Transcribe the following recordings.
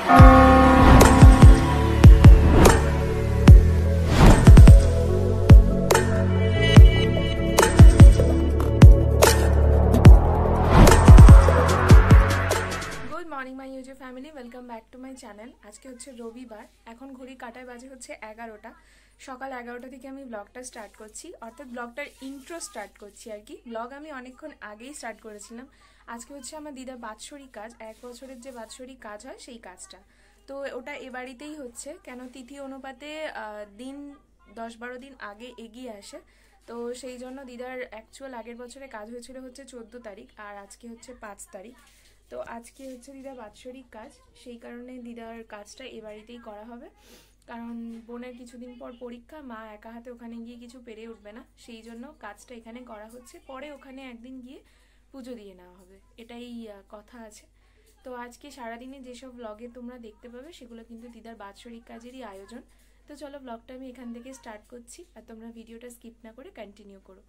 Morning my YouTube family, welcome back to my channel. আজকে হচ্ছে রবিবার, এখন ঘড়ি কাটায় বাজে হচ্ছে 11টা। সকাল 11টা থেকে আমি ব্লগটা স্টার্ট করছি, অর্থাৎ ব্লগটার ইন্ট্রো স্টার্ট করছি আর কি। ব্লগ আমি অনেকক্ষণ আগেই স্টার্ট করেছিলাম। আজকে হচ্ছে আমার দিদার বাৎসরিক কাজ, 1 বছরের যে বাৎসরিক কাজ হয় সেই কাজটা। তো ওটা এ বাড়িতেই হচ্ছে, কেন তিথি অনুপাতে দিন 10-12 দিন আগে এগিয়ে আসে। তো সেই জন্য দিদার অ্যাকচুয়াল আগের বছরে কাজ হয়েছিল হচ্ছে 14 তারিখ, আর আজকে হচ্ছে 5 তারিখ। তো আজকে হচ্ছে দিদার বাৎসরিক কাজ, সেই কারণে দিদার কাজটা এ বাড়িতেই করা হবে। কারণ বোনের কিছুদিন পর পরীক্ষা, মা একা হাতে ওখানে গিয়ে কিছু পেরে উঠবে না, সেই জন্য কাজটা এখানে করা হচ্ছে। পরে ওখানে একদিন গিয়ে পুজো দিয়ে নেওয়া হবে, এটাই কথা আছে। তো আজকে সারাদিনে যেসব ব্লগে তোমরা দেখতে পাবে সেগুলো কিন্তু দিদার বাৎসরিক কাজেরই আয়োজন। তো চলো ব্লগটা আমি এখান থেকে স্টার্ট করছি, আর তোমরা ভিডিওটা স্কিপ না করে কন্টিনিউ করো।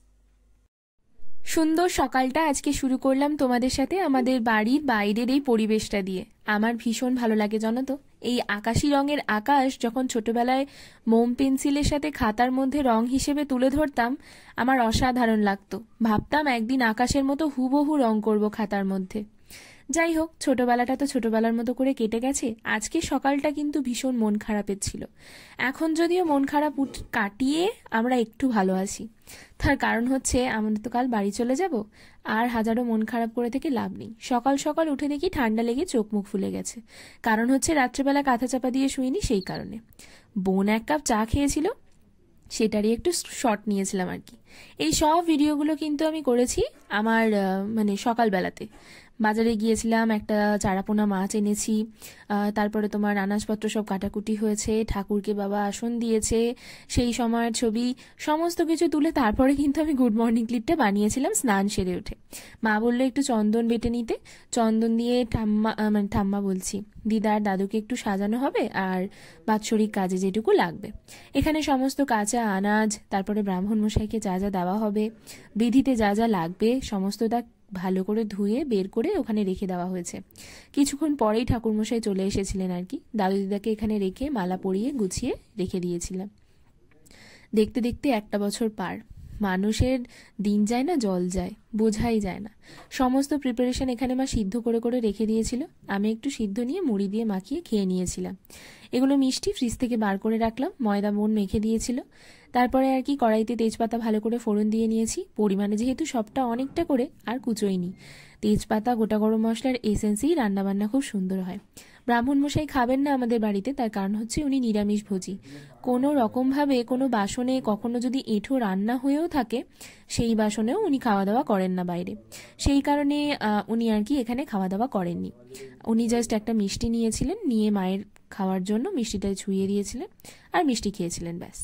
সুন্দর সকালটা আজকে শুরু করলাম তোমাদের সাথে আমাদের বাড়ির বাইরের এই পরিবেশটা দিয়ে। আমার ভীষণ ভালো লাগে জানো তো, এই আকাশি রঙের আকাশ যখন ছোটবেলায় মোম পেন্সিলের সাথে খাতার মধ্যে রং হিসেবে তুলে ধরতাম, আমার অসাধারণ লাগতো। ভাবতাম একদিন আকাশের মতো হুবহু রং করব খাতার মধ্যে। যাই হোক, ছোটবেলাটা তো ছোটবেলার মতো করে কেটে গেছে। আজকে সকালটা কিন্তু ভীষণ মন খারাপের ছিল। এখন যদিও মন খারাপ কাটিয়ে আমরা একটু ভালো আছি, তার কারণ হচ্ছে আমাদের তো কাল বাড়ি চলে যাব, আর হাজারো মন খারাপ করে থেকে লাভ নেই। সকাল সকাল উঠে দেখি ঠান্ডা লেগে চোখ মুখ ফুলে গেছে। কারণ হচ্ছে রাত্রেবেলা কাঁথা চাপা দিয়ে শুইনি, সেই কারণে। বোন 1 কাপ চা খেয়েছিল, সেটারই একটু শর্ট নিয়েছিলাম আর কি। এই সব ভিডিওগুলো কিন্তু আমি করেছি আমার মানে সকালবেলাতে। বাজারে গিয়েছিলাম, একটা চারাপোনা মাছ এনেছি, তারপরে তোমার আনাজপত্র সব কাটাকুটি হয়েছে, ঠাকুরকে বাবা আসন দিয়েছে, সেই সময়ের ছবি সমস্ত কিছু তুলে তারপরে কিন্তু আমি গুড মর্নিং ক্লিপটা বানিয়েছিলাম স্নান সেরে উঠে। মা বললো একটু চন্দন বেটে নিতে, চন্দন দিয়ে ঠাম্মা বলছি, দিদার দাদুকে একটু সাজানো হবে আর বাৎসরিক কাজে যেটুকু লাগবে। এখানে সমস্ত কাঁচা আনাজ, তারপরে ব্রাহ্মণ মশাইকে যা যা দেওয়া হবে, বিধিতে যা যা লাগবে সমস্তটা ভালো করে ধুয়ে বের করে ওখানে রেখে দেওয়া হয়েছে। কিছুক্ষণ পরেই ঠাকুরমশাই চলে এসেছিলেন আর কি। দাদু দিদাকে এখানে রেখে মালা পরিয়ে গুছিয়ে রেখে দিয়েছিলাম। দেখতে দেখতে 1টা বছর পার। মানুষের দিন যায় না জল যায়, বোঝাই যায় না। সমস্ত প্রিপারেশন এখানে মা সিদ্ধ করে করে রেখে দিয়েছিল, আমি একটু সিদ্ধ নিয়ে মুড়ি দিয়ে মাখিয়ে খেয়ে নিয়েছিলাম। এগুলো মিষ্টি ফ্রিজ থেকে বার করে রাখলাম, ময়দা বোন মেখে দিয়েছিল। তারপরে আর কি কড়াইতে তেজপাতা ভালো করে ফোড়ন দিয়ে নিয়েছি, পরিমাণে যেহেতু সবটা অনেকটা করে আর কুচোইনি। তেজপাতা গোটা গরম মশলার এসেন্সেই রান্নাবান্না খুব সুন্দর হয়। ব্রাহ্মণ মশাই খাবেন না আমাদের বাড়িতে, তার কারণ হচ্ছে উনি নিরামিষ ভোজী। কোনো রকমভাবে কোনো বাসনে কখনো যদি এঁঠো রান্না হয়েও থাকে, সেই বাসনেও উনি খাওয়া দাওয়া করেন না বাইরে। সেই কারণে উনি আর কি এখানে খাওয়া দাওয়া করেননি। উনি জাস্ট একটা মিষ্টি নিয়েছিলেন, নিয়ে মায়ের খাওয়ার জন্য মিষ্টিটা ছুঁয়ে দিয়েছিলেন আর মিষ্টি খেয়েছিলেন, ব্যাস।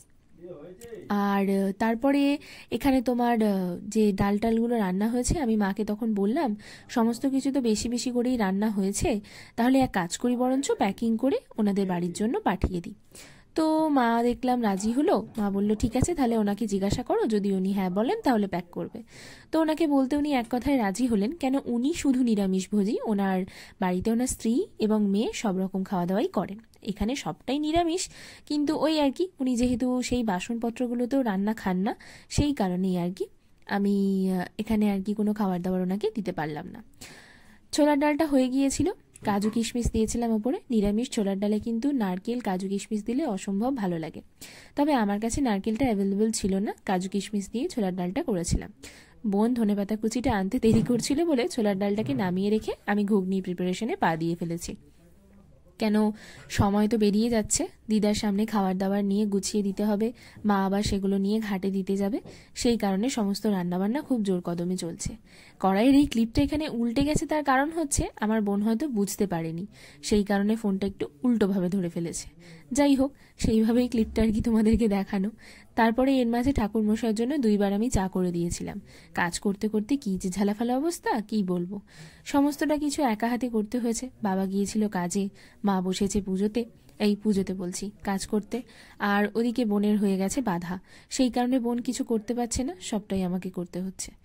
আর তারপরে এখানে তোমার যে ডাল টালগুলো রান্না হয়েছে, আমি মাকে তখন বললাম সমস্ত কিছু তো বেশি বেশি করেই রান্না হয়েছে, তাহলে এক কাজ করি বরঞ্চ প্যাকিং করে ওনাদের বাড়ির জন্য পাঠিয়ে দিই। তো মা দেখলাম রাজি হলো। মা বলল ঠিক আছে, তাহলে ওনাকে জিজ্ঞাসা করো, যদি উনি হ্যাঁ বলেন তাহলে প্যাক করবে। তো ওনাকে বলতে উনি এক কথায় রাজি হলেন, কেন উনি শুধু নিরামিষভোজী, ওনার বাড়িতে ওনার স্ত্রী এবং মেয়ে সব রকম খাওয়া দাওয়াই করেন। এখানে সবটাই নিরামিষ, কিন্তু ওই আর কি উনি যেহেতু সেই বাসনপত্রগুলোতেও রান্না খান না, সেই কারণেই আর কি আমি এখানে আর কি কোনো খাবার দাবার ওনাকে দিতে পারলাম না। ছোলার ডালটা হয়ে গিয়েছিল, কাজু কিশমিশ দিয়েছিলাম ওপরে। নিরামিষ ছোলার ডালে কিন্তু নারকেল কাজু কিশমিশ দিলে অসম্ভব ভালো লাগে, তবে আমার কাছে নারকেলটা অ্যাভেলেবেল ছিল না, কাজু কিশমিশ দিয়ে ছোলার ডালটা করেছিলাম। বোন ধনেপাতা কুচিটা আনতে দেরি করছিল বলে ছোলার ডালটাকে নামিয়ে রেখে আমি ঘুগনি প্রিপারেশনে পা দিয়ে ফেলেছি। কেন, সময় তো বেরিয়ে যাচ্ছে, দিদার সামনে খাবার দাবার নিয়ে গুছিয়ে দিতে হবে, মা আবার সেগুলো নিয়ে ঘাটে দিতে যাবে, সেই কারণে সমস্ত রান্নাবান্না খুব জোর কদমে চলছে। কড়াইয়ের এই ক্লিপটা এখানে উল্টে গেছে, তার কারণ হচ্ছে আমার বোন হয়তো বুঝতে পারেনি, সেই কারণে ফোনটা একটু উল্টোভাবে ধরে ফেলেছে। যাই হোক, সেইভাবেই ক্লিপটা আর কি তোমাদেরকে দেখানো। তারপরে এর মাঝে ঠাকুরমশাইয়ের জন্য 2বার আমি চা করে দিয়েছিলাম। কাজ করতে করতে কি যে ঝালাফালা অবস্থা, কি বলবো। সমস্তটা কিছু একা হাতে করতে হয়েছে। বাবা গিয়েছিল কাজে, মা বসেছে পুজোতে বলছি কাজ করতে, আর ওদিকে বোনের হয়ে গেছে বাধা, সেই কারণে বোন কিছু করতে পারছে না, সবটাই আমাকে করতে হচ্ছে।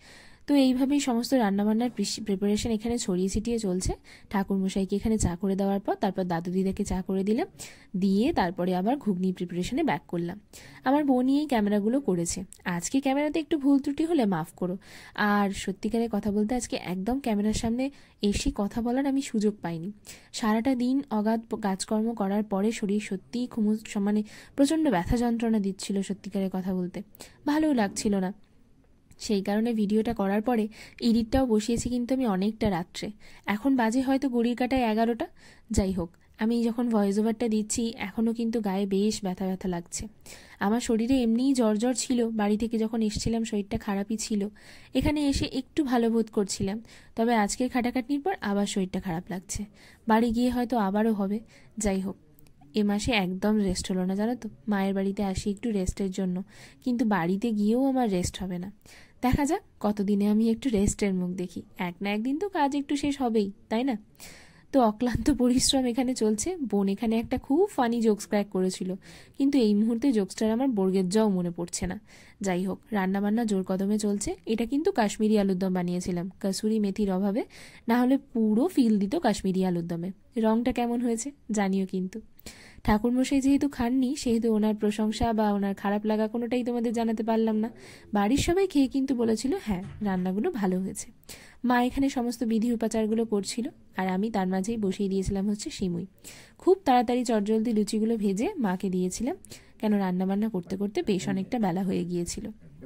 তো এইভাবেই সমস্ত রান্নাবান্নার প্রিপারেশন এখানে ছড়িয়ে ছিটিয়ে চলছে। ঠাকুরমশাইকে এখানে চা করে দেওয়ার পর তারপর দাদু দিদাকে চা করে দিলাম, দিয়ে তারপরে আবার ঘুগনি প্রিপারেশনে ব্যাক করলাম। আমার বোনই এই ক্যামেরাগুলো করেছে। আজকে ক্যামেরাতে একটু ভুল ত্রুটি হলে মাফ করো। আর সত্যিকারের কথা বলতে আজকে একদম ক্যামেরার সামনে এসে কথা বলার আমি সুযোগ পাইনি। সারাটা দিন অগাধ কাজকর্ম করার পরে শরীর সত্যিই মানে প্রচণ্ড ব্যথা যন্ত্রণা দিচ্ছিল। সত্যিকারের কথা বলতে ভালোও লাগছিল না। সেই কারণে ভিডিওটা করার পরে এডিটটাও বসিয়েছি কিন্তু আমি অনেকটা রাত্রে। এখন বাজে হয়তো ঘড়ির কাঁটায় 11টা। যাই হোক, আমি যখন ভয়েস ওভারটা দিচ্ছি এখনও কিন্তু গায়ে বেশ ব্যথা ব্যথা লাগছে। আমার শরীরে এমনিই জ্বর জ্বর ছিল, বাড়ি থেকে যখন এসেছিলাম শরীরটা খারাপই ছিল। এখানে এসে একটু ভালো বোধ করছিলাম, তবে আজকের খাটাখাটনির পর আবার শরীরটা খারাপ লাগছে। বাড়ি গিয়ে হয়তো আবারও হবে। যাই হোক, এ মাসে একদম রেস্ট হলো না, জানো তো। মায়ের বাড়িতে আসি একটু রেস্টের জন্য, কিন্তু বাড়িতে গিয়েও আমার রেস্ট হবে না। দেখা যাক কতদিনে আমি একটু রেস্টের মুখ দেখি। এক না একদিন তো কাজ একটু শেষ হবেই, তাই না? তো অক্লান্ত পরিশ্রম এখানে চলছে। বোন এখানে একটা খুব ফানি জোকস ক্র্যাক করেছিল, কিন্তু এই মুহূর্তে জোকসটার আমার বর্গের যাও মনে পড়ছে না। যাই হোক, রান্নাবান্না জোর কদমে চলছে। এটা কিন্তু কাশ্মীরি আলুর দম বানিয়েছিলাম কাসুরি মেথির অভাবে, না হলে পুরো ফিল দিত কাশ্মীরি আলুর দমে। রংটা কেমন হয়েছে জানিও কিন্তু। ঠাকুরমশাই যেহেতু খাননি, সেহেতু ওনার প্রশংসা বা ওনার খারাপ লাগা কোনোটাই তোমাদের জানাতে পারলাম না। বাড়ির সবাই খেয়ে কিন্তু বলেছিল হ্যাঁ, রান্নাগুলো ভালো হয়েছে। মা এখানে সমস্ত বিধি উপাচারগুলো করছিল, আর আমি তার মাঝেই বসিয়ে দিয়েছিলাম হচ্ছে সিমুই। খুব তাড়াতাড়ি চটজলদি লুচিগুলো ভেজে মাকে দিয়েছিলাম, কেন রান্নাবান্না করতে করতে বেশ অনেকটা বেলা হয়ে গিয়েছিল।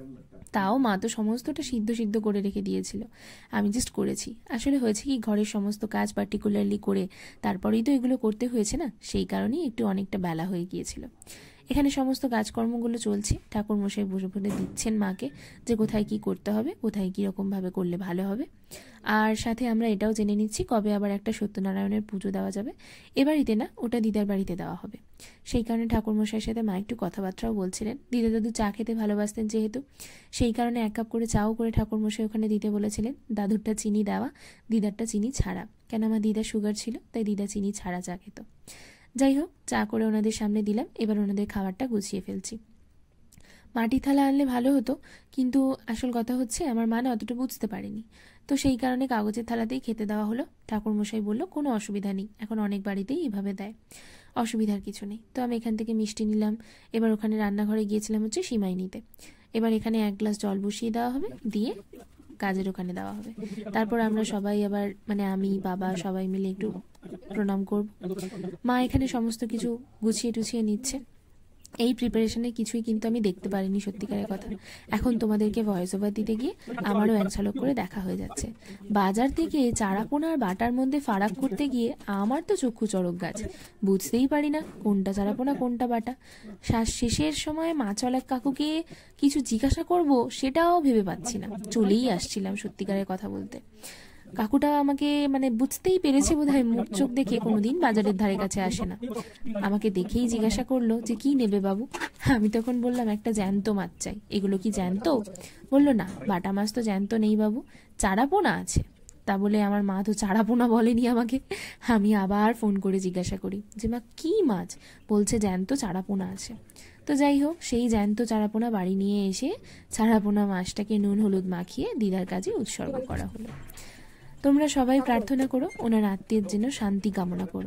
তাও মা তো সমস্তটা সিদ্ধ সিদ্ধ করে রেখে দিয়েছিল, আমি জাস্ট করেছি। আসলে হয়েছে কি, ঘরের সমস্ত কাজ পার্টিকুলারলি করে তারপরেই তো এগুলো করতে হয়েছে না, সেই কারণেই একটু অনেকটা বেলা হয়ে গিয়েছিল। এখানে সমস্ত কাজকর্মগুলো চলছে। ঠাকুরমশাই বসে বসে দিচ্ছেন মাকে যে কোথায় কি করতে হবে, কোথায় কীরকমভাবে করলে ভালো হবে। আর সাথে আমরা এটাও জেনে নিচ্ছি কবে আবার একটা সত্যনারায়ণের পুজো দেওয়া যাবে। এ বাড়িতে না, ওটা দিদার বাড়িতে দেওয়া হবে। সেই কারণে ঠাকুরমশাইয়ের সাথে মা একটু কথাবার্তাও বলছিলেন। দিদা দাদু চা খেতে ভালোবাসতেন যেহেতু, সেই কারণে 1 কাপ করে চাও করে ঠাকুরমশাই ওখানে দিতে বলেছিলেন। দাদুরটা চিনি দেওয়া, দিদারটা চিনি ছাড়া, কেন আমার দিদা সুগার ছিল, তাই দিদা চিনি ছাড়া চা খেত। যাই হোক, চা করে ওনাদের সামনে দিলাম। এবার ওনাদের খাবারটা গুছিয়ে ফেলছি। মাটি থালা আনলে ভালো হতো, কিন্তু আসল কথা হচ্ছে আমার মা না অতটা বুঝতে পারেনি, তো সেই কারণে কাগজের থালাতেই খেতে দেওয়া হলো। ঠাকুরমশাই বলল কোনো অসুবিধা নেই, এখন অনেক বাড়িতেই এভাবে দেয়, অসুবিধার কিছু নেই। তো আমি এখান থেকে মিষ্টি নিলাম। এবার ওখানে রান্নাঘরে গিয়েছিলাম হচ্ছে সিমাই নিতে। এবার এখানে 1 গ্লাস জল বসিয়ে দেওয়া হবে, দিয়ে কাজের ওখানে দেওয়া হবে। তারপর আমরা সবাই আবার আমি বাবা সবাই মিলে একটু প্রণাম করব। মা এখানে সমস্ত কিছু গুছিয়ে টুছিয়ে নিচ্ছে। এই প্রিপারেশনে কিছুই কিন্তু আমি দেখতে পারিনি, সত্যিকারের কথা। এখন তোমাদেরকে ভয়েস ওভার দিতে গিয়ে আমারও এক ঝলক করে দেখা হয়ে যাচ্ছে। বাজার থেকে চারাপোনা আর বাটার মধ্যে ফারাক করতে গিয়ে আমার তো চক্ষু চড়ক গাছ, বুঝতেই পারি না কোনটা চারাপোনা কোনটা বাটা। শ্বাস শেষের সময় মাছওয়ালা কাকুকে কিছু জিজ্ঞাসা করব, সেটাও ভেবে পাচ্ছি না। চলেই আসছিলাম সত্যিকারের কথা বলতে। কাকুটা আমাকে বুঝতেই পেরেছে বোধহয়, মুখ চোখ দেখে কোনোদিন বাজারের ধারে কাছে আসে না। আমাকে দেখেই জিজ্ঞাসা করলো যে কি নেবে বাবু। আমি তখন বললাম একটা জ্যান্ত মাছ চাই। এগুলো কি জ্যান্ত? বললো না, বাটা মাছ তো জ্যান্ত নেই বাবু, চারাপোনা আছে। তা বলে আমার মা তো চারাপোনা বলেনি আমাকে। আমি আবার ফোন করে জিজ্ঞাসা করি যে মা কি মাছ? বলছে জ্যান্ত চারাপোনা আছে। তো যাই হোক, সেই জ্যান্ত চারাপোনা বাড়ি নিয়ে এসে চারাপোনা মাছটাকে নুন হলুদ মাখিয়ে দিদার কাজে উৎসর্গ করা হলো। তোমরা সবাই প্রার্থনা করো, ওনার আত্মীয়ের জন্য শান্তি কামনা করো।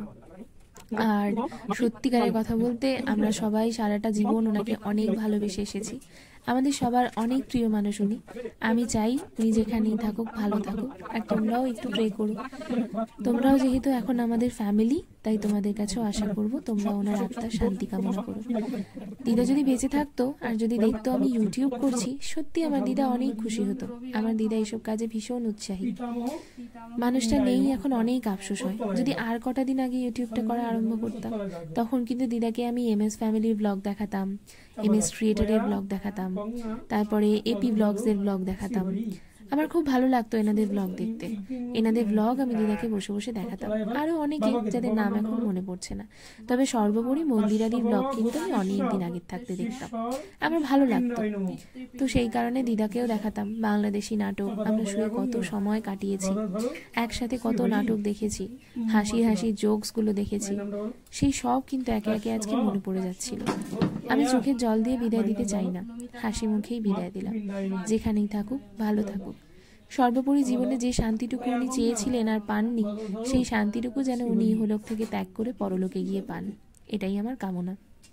আর সত্যিকারের কথা বলতে আমরা সবাই সারাটা জীবন ওনাকে অনেক ভালোবেসে এসেছি। আমাদের সবার অনেক প্রিয় মানুষ উনি। আমি চাই উনি যেখানেই থাকুক ভালো থাকুক, আর তোমরাও একটু প্রে করো। তোমরাও যেহেতু এখন আমাদের ফ্যামিলি, তাই তোমাদের কাছেও আশা করব তোমরা ওনার আত্মার শান্তি কামনা করো। দিদা যদি বেঁচে থাকতো আর যদি দেখতো আমি ইউটিউব করছি, সত্যি আমার দিদা অনেক খুশি হতো। আমার দিদা এইসব কাজে ভীষণ উৎসাহী। মানুষটা নেই এখন, অনেক আফসোস হয়। যদি আর কটা দিন আগে ইউটিউবটা করা আরম্ভ করতাম, তখন কিন্তু দিদাকে আমি MS ফ্যামিলির ব্লগ দেখাতাম, MS ক্রিয়েটরের ব্লগ দেখাতাম, তারপরে AP ব্লগসের ব্লগ দেখাতাম। আমার খুব ভালো লাগতো এনাদের ব্লগ দেখতে। এনাদের ব্লগ আমি দিদাকে বসে বসে দেখাতাম। আরো অনেকে যাদের নাম এখন মনে পড়ছে না, তবে সর্বোপরি মন্দিরাদির ব্লগ কিন্তু আমি অনেক দিন আগের থাকতে দেখতাম, আমার ভালো লাগতো। তো সেই কারণে দিদাকেও দেখাতাম। বাংলাদেশি নাটক, আমরা শুয়ে কত সময় কাটিয়েছি, একসাথে কত নাটক দেখেছি, হাসি হাসি জোকসগুলো দেখেছি, সেই সব কিন্তু একে একে আজকে মনে পড়ে যাচ্ছিল। আমি চোখের জল দিয়ে বিদায় দিতে চাই না, হাসি মুখেই বিদায় দিলাম। যেখানেই থাকুক ভালো থাকুক। সর্বোপরি জীবনে যে শান্তিটুকু উনি চেয়েছিলেন আর পাননি, সেই শান্তিটুকু যেন উনি ইহলোক থেকে ত্যাগ করে পরলোকে গিয়ে পান, এটাই আমার কামনা।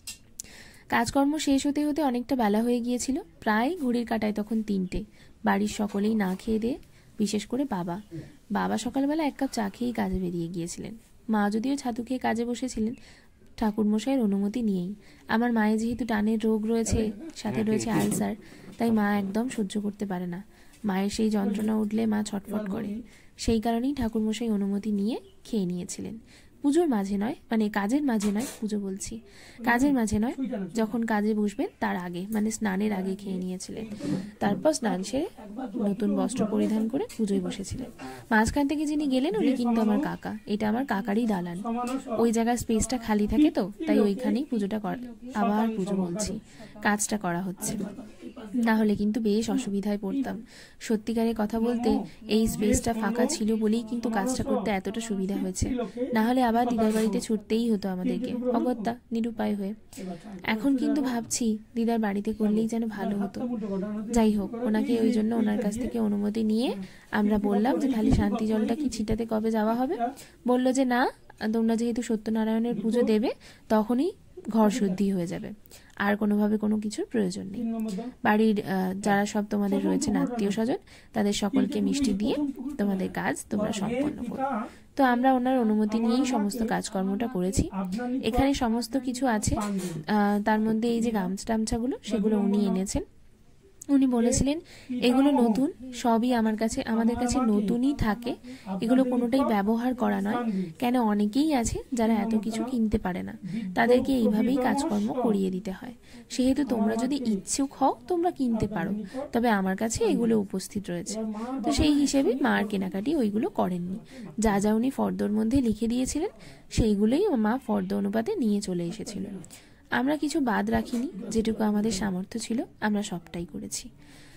কাজকর্ম শেষ হতে হতে অনেকটা বেলা হয়ে গিয়েছিল, প্রায় ঘড়ির কাঁটায় তখন 3টে। বাড়ির সকলেই না খেয়ে দিয়ে, বিশেষ করে বাবা। বাবা সকালবেলা 1 কাপ চা খেয়েই কাজে বেরিয়ে গিয়েছিলেন। মা যদিও ছাতু খেয়ে কাজে বসেছিলেন, ঠাকুরমশাইয়ের অনুমতি নিয়েই। আমার মায়ের যেহেতু টানের রোগ রয়েছে, সাথে রয়েছে আলসার, তাই মা একদম সহ্য করতে পারে না। মায়ের সেই যন্ত্রণা উঠলে মা ছটফট করে। সেই কারণেই ঠাকুরমশাই অনুমতি নিয়ে খেয়ে নিয়েছিলেন। পুজোর মাঝে নয়, মানে কাজের মাঝে নয়, পুজো বলছি, কাজের মাঝে নয়, যখন কাজে বসবেন তার আগে, মানে স্নানের আগে খেয়ে নিয়েছিলেন। তারপর স্নান সেরে নতুন বস্ত্র পরিধান করে পুজোয় বসেছিলেন। মাঝখান থেকে যিনি গেলেন উনি কিন্তু আমার কাকা। এটা আমার কাকারই দালান। ওই জায়গার স্পেসটা খালি থাকে তো, তাই ওইখানেই পুজোটা আবার পুজো বলছি, কাজটা করা হচ্ছে। না হলে কিন্তু বেশ অসুবিধায় পড়তাম। সত্যিকারের কথা বলতে এই স্পেসটা ফাঁকা ছিল বলেই কিন্তু কাজটা করতে এতটা সুবিধা হয়েছে। না হলে আবার দিদার বাড়িতে ছুটতেই হতো আমাদেরকে, অগত্যা নিরুপায় হয়ে। এখন কিন্তু ভাবছি দিদার বাড়িতে করলেই যেন ভালো হতো। যাই হোক, ওনাকে ওই জন্য ওনার কাছ থেকে অনুমতি নিয়ে আমরা বললাম যে তাহলে শান্তি জলটা কি ছিটাতে কবে যাওয়া হবে। বলল যে না, তোমরা যেহেতু সত্যনারায়ণের পুজো দেবে তখনই ঘর শুদ্ধি হয়ে যাবে, আর কোনোভাবে কোনো কিছুর প্রয়োজন নেই। বাড়ির যারা সব তোমাদের রয়েছেন আত্মীয় স্বজন, তাদের সকলকে মিষ্টি দিয়ে তোমাদের কাজ তোমরা সম্পন্ন করো। তো আমরা ওনার অনুমতি নিয়েই সমস্ত কাজকর্মটা করেছি। এখানে সমস্ত কিছু আছে, তার মধ্যে এই যে গামছা টামছাগুলো, সেগুলো উনি এনেছেন। উনি বলেছিলেন এগুলো নতুন, সবই আমাদের কাছে নতুনই থাকে, এগুলো কোনোটাই ব্যবহার করা নয়। কেন অনেকেই আছে যারা এত কিছু কিনতে পারে না, তাদেরকে এইভাবেই কাজকর্ম করিয়ে দিতে হয়। সেহেতু তোমরা যদি ইচ্ছুক হও তোমরা কিনতে পারো, তবে আমার কাছে এগুলো উপস্থিত রয়েছে। তো সেই হিসেবে মার কেনাকাটি ওইগুলো করেননি। যা যা উনি ফর্দর মধ্যে লিখে দিয়েছিলেন সেইগুলোই মা ফর্দ অনুপাতে নিয়ে চলে এসেছিল। আমরা কিছু বাদ রাখিনি, যেটুকু আমাদের সামর্থ্য ছিল আমরা সবটাই করেছি।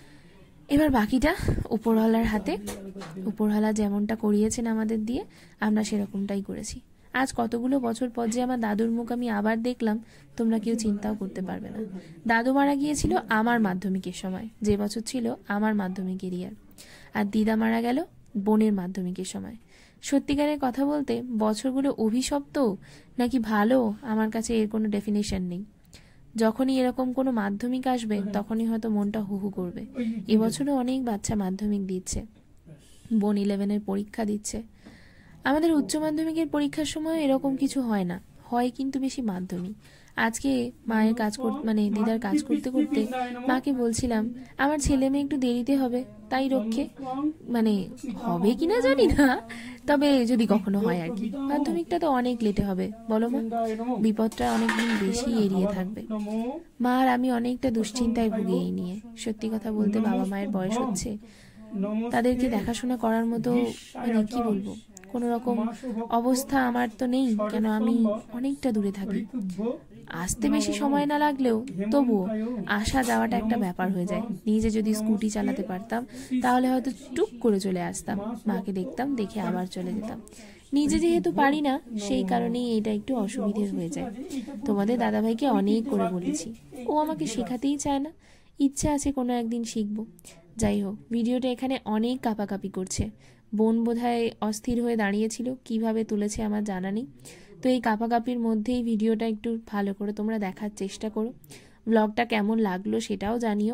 এবার বাকিটা উপরওয়ালার হাতে। উপরওয়ালা যেমনটা করিয়েছেন আমাদের দিয়ে, আমরা সেরকমটাই করেছি। আজ কতগুলো বছর পর যে আমার দাদুর মুখ আমি আবার দেখলাম, তোমরা কেউ চিন্তাও করতে পারবে না। দাদু মারা গিয়েছিল আমার মাধ্যমিকের সময়, যে বছর ছিল আমার মাধ্যমিকের ইয়ার, আর দিদা মারা গেল বোনের মাধ্যমিকের সময়। সত্যিকারের কথা বলতে বছরগুলো অভিশপ্ত নাকি ভালো, আমার কাছে এর কোনো ডেফিনেশন নেই। যখনই এরকম কোনো মাধ্যমিক আসবে তখনই হয়তো মনটা হুহু করবে। এবছরও অনেক বাচ্চা মাধ্যমিক দিচ্ছে, বোন 11-এর পরীক্ষা দিচ্ছে। আমাদের উচ্চ মাধ্যমিকের পরীক্ষার সময় এরকম কিছু হয় না, হয় কিন্তু বেশি মাধ্যমিক। আজকে মায়ের কাজ করতে, মানে দিদার কাজ করতে করতে মাকে বলছিলাম আমার ছেলে মেয়ে একটু দেরিতে হবে, তাই রক্ষে, মানে হবে কিনা জানি না, তবে যদি কখনো হয় আর কি। মাধ্যমিকটা তো অনেক লেটে হবে বলো মা, বিপদটা অনেকদিন বেশি এড়িয়ে থাকবে। মা আর আমি অনেকটা দুশ্চিন্তায় ভুগি এই নিয়ে। সত্যি কথা বলতে বাবা মায়ের বয়স হচ্ছে, তাদেরকে দেখাশোনা করার মতো, মানে কি বলবো, কোনো রকম অবস্থা আমার তো নেই। কেন আমি অনেকটা দূরে থাকি, আসতে বেশি সময় না লাগলেও তবুও আসা যাওয়াটা একটা ব্যাপার হয়ে যায়। নিজে যদি স্কুটি চালাতে পারতাম তাহলে হয়তো টুক করে চলে আসতাম, মাকে দেখতাম, দেখে আবার চলে যেতাম। নিজে যেহেতু পারি না, সেই কারণেই এটা একটু অসুবিধের হয়ে যায়। তোমাদের দাদাভাইকে অনেক করে বলেছি, ও আমাকে শেখাতেই চায় না। ইচ্ছা আছে কোনো একদিন শিখবো। যাই হোক, ভিডিওটা এখানে অনেক কাঁপাকাঁপি করছে। বোন বোধহয় অস্থির হয়ে দাঁড়িয়েছিল, কিভাবে তুলেছে আমার জানা নেই। তো এই কাঁপাকাঁপির মধ্যেই ভিডিওটা একটু ভালো করে তোমরা দেখার চেষ্টা করো। ব্লগটা কেমন লাগলো সেটাও জানিও।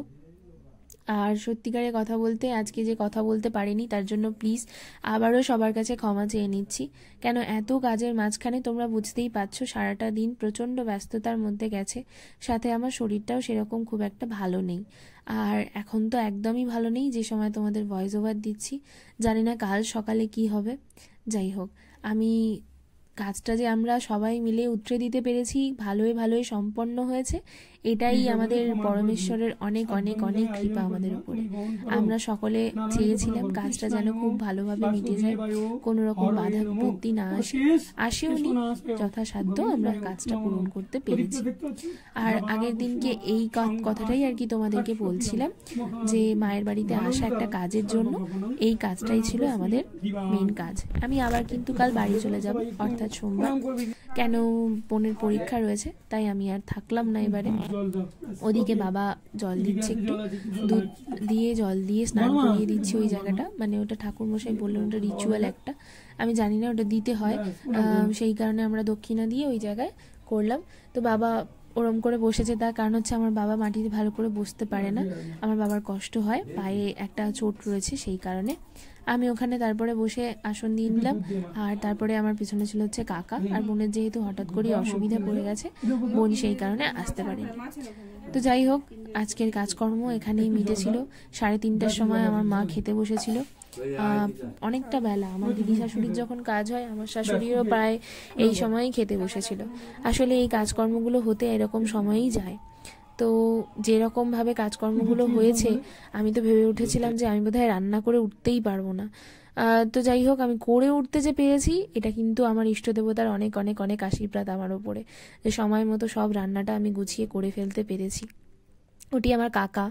আর সত্যিকারের কথা বলতে আজকে যে কথা বলতে পারিনি তার জন্য প্লিজ আবারও সবার কাছে ক্ষমা চেয়ে নিচ্ছি। কেন এত কাজের মাঝখানে তোমরা বুঝতেই পারছো সারাটা দিন প্রচণ্ড ব্যস্ততার মধ্যে গেছে, সাথে আমার শরীরটাও সেরকম খুব একটা ভালো নেই। আর এখন তো একদমই ভালো নেই যে সময় তোমাদের ভয়েস ওভার দিচ্ছি, জানি না কাল সকালে কি হবে। যাই হোক, আমি কাজটা যে আমরা সবাই মিলে উতরে দিতে পেরেছি, ভালোই ভালোই সম্পন্ন হয়েছে, এটাই আমাদের পরমেশ্বরের অনেক অনেক অনেক কৃপা আমাদের উপরে। আমরা সকলে চেয়েছিলাম কাজটা যেন খুব ভালোভাবে মিটে যায়, কোনো রকম বাধা বিপত্তি না আসেওনি, যথাসাধ্য আমরা কাজটা পূরণ করতে পেরেছি। আর আগের দিনকে এই কথাটাই আর কি তোমাদেরকে বলছিলাম যে মায়ের বাড়িতে আসা একটা কাজের জন্য, এই কাজটাই ছিল আমাদের মেন কাজ। আমি আবার কিন্তু কাল বাড়ি চলে যাব, অর্থাৎ অর্থাৎ সোমবার। কেন, বোনের পরীক্ষা রয়েছে, তাই আমি আর থাকলাম না এবারে। ওদিকে বাবা জল দিচ্ছে, একটু দুধ দিয়ে জল দিয়ে স্নান করিয়ে দিচ্ছি ওই জায়গাটা। মানে ওটা ঠাকুরমশাই বললেন ওটা রিচুয়াল একটা, আমি জানি না ওটা দিতে হয়, সেই কারণে আমরা দক্ষিণা দিয়ে ওই জায়গায় করলাম। তো বাবা ওরম করে বসেছে, তার কারণ হচ্ছে আমার বাবা মাটিতে ভালো করে বসতে পারে না, আমার বাবার কষ্ট হয়, পায়ে একটা চোট রয়েছে, সেই কারণে আমি ওখানে তারপরে বসে আসন দিয়ে নিলাম। আর তারপরে আমার পিছনে ছিল হচ্ছে কাকা, আর বোনের যেহেতু হঠাৎ করে অসুবিধা পড়ে গেছে, বোন সেই কারণে আসতে পারেনি। তো যাই হোক, আজকের কাজকর্ম এখানেই মিটেছিল। 3:30টার সময় আমার মা খেতে বসেছিল। অনেকটা বেলা, আমার দিদি শাশুড়ির যখন কাজ হয় আমার শাশুড়িরও প্রায় এই সময়ই খেতে বসেছিল। আসলে এই কাজকর্মগুলো হতে এরকম সময়ই যায়। তো যেরকমভাবে কাজকর্মগুলো হয়েছে আমি তো ভেবে উঠেছিলাম যে আমি বোধহয় রান্না করে উঠতেই পারবো না। তো যাই হোক, আমি করে উঠতে যে পেরেছি এটা কিন্তু আমার ইষ্ট দেবতার অনেক অনেক অনেক আশীর্বাদ আমার ওপরে, যে সময় মতো সব রান্নাটা আমি গুছিয়ে করে ফেলতে পেরেছি। ওটি আমার কাকা,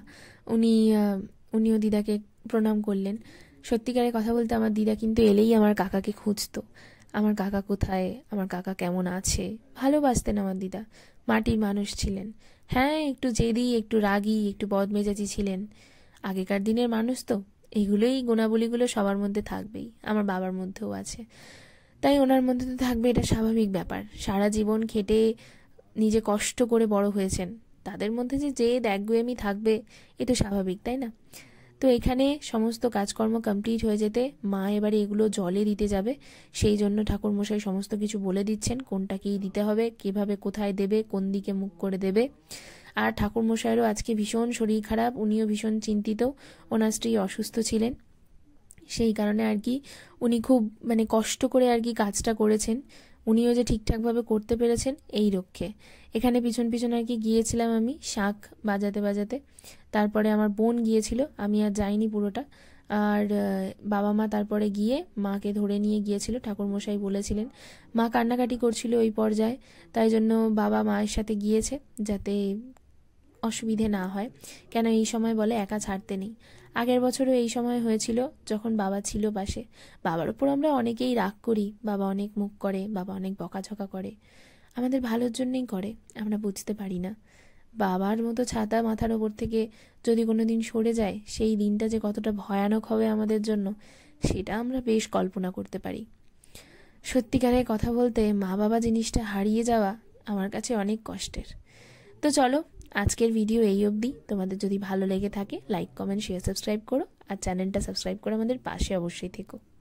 উনিও দিদাকে প্রণাম করলেন। সত্যিকারের কথা বলতে আমার দিদা কিন্তু এলেই আমার কাকাকে খুঁজতো, আমার কাকা কোথায়, আমার কাকা কেমন আছে। ভালোবাসতেন আমার দিদা, মাটির মানুষ ছিলেন। হ্যাঁ, একটু জেদি, একটু রাগী, একটু বদমেজাজি ছিলেন। আগেকার দিনের মানুষ তো, এইগুলোই গুণাবলীগুলো সবার মধ্যে থাকবেই, আমার বাবার মধ্যেও আছে, তাই ওনার মধ্যে তো থাকবে, এটা স্বাভাবিক ব্যাপার। সারা জীবন খেটে নিজে কষ্ট করে বড় হয়েছেন, তাদের মধ্যে যে জেদ একগুঁয়েমি থাকবে, এ তো স্বাভাবিক, তাই না? তো এখানে সমস্ত কাজকর্ম কমপ্লিট হয়ে যেতে মা এবারে এগুলো জলে দিতে যাবে, সেই জন্য ঠাকুরমশাই সমস্ত কিছু বলে দিচ্ছেন, কোনটা কী দিতে হবে, কীভাবে কোথায় দেবে, কোন দিকে মুখ করে দেবে। আর ঠাকুরমশাইয়েরও আজকে ভীষণ শরীর খারাপ, উনিও ভীষণ চিন্তিত, ওনার স্ত্রী অসুস্থ ছিলেন, সেই কারণে আর কি উনি খুব মানে কষ্ট করে আর কি কাজটা করেছেন। উনিও যে ঠিকঠাকভাবে করতে পেরেছেন এই রক্ষে এখানে পিছন পিছন আর কি গিয়েছিলাম আমি, শাঁখ বাজাতে বাজাতে। তারপরে আমার বোন গিয়েছিল, আমি আর যাইনি পুরোটা। আর বাবা মা তারপরে গিয়ে মাকে ধরে নিয়ে গিয়েছিল, ঠাকুরমশাই বলেছিলেন। মা কান্নাকাটি করছিল ওই পর্যায়ে, তাই জন্য বাবা মায়ের সাথে গিয়েছে যাতে অসুবিধে না হয়, কেন এই সময় বলে একা ছাড়তে নেই। আগের বছরও এই সময় হয়েছিল, যখন বাবা ছিল পাশে। বাবার উপর আমরা অনেকেই রাগ করি, বাবা অনেক মুখ করে, বাবা অনেক বকাঝকা করে, আমাদের ভালোর জন্যই করে, আমরা বুঝতে পারি না। বাবার মতো ছাতা মাথার ওপর থেকে যদি কোনো দিন সরে যায়, সেই দিনটা যে কতটা ভয়ানক হবে আমাদের জন্য, সেটা আমরা বেশ কল্পনা করতে পারি। সত্যিকারের কথা বলতে মা বাবা জিনিসটা হারিয়ে যাওয়া আমার কাছে অনেক কষ্টের। তো চলো, আজকের ভিডিও এই অবধি। তোমাদের যদি ভালো লেগে থাকে লাইক, কমেন্ট, শেয়ার, সাবস্ক্রাইব করো, আর চ্যানেলটা সাবস্ক্রাইব করে আমাদের পাশে অবশ্যই থেকো।